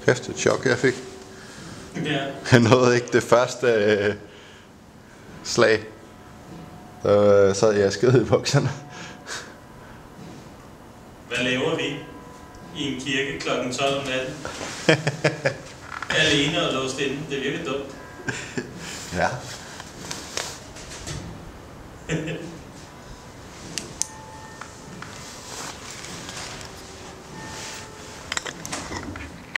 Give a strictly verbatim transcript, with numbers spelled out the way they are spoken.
Kæft, et chok jeg fik. Ja. Jeg nåede ikke det første øh, slag. Så sad jeg skede i bukserne. Hvad laver vi i en kirke klokken tolv om natten? Alene og låst inde. Det virker dumt. Ja.